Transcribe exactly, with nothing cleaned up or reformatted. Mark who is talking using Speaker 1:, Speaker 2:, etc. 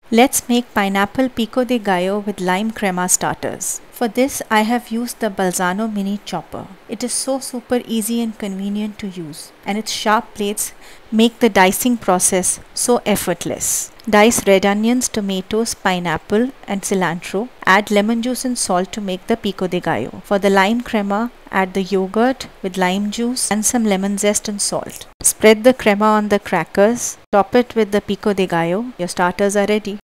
Speaker 1: Let's make pineapple pico de gallo with lime crema starters. For this, I have used the Balzano Mini Chopper. It is so super easy and convenient to use, and its sharp blades make the dicing process so effortless. Dice red onions, tomatoes, pineapple and cilantro. Add lemon juice and salt to make the pico de gallo. For the lime crema, add the yogurt with lime juice and some lemon zest and salt. Spread the crema on the crackers. Top it with the pico de gallo. Your starters are ready.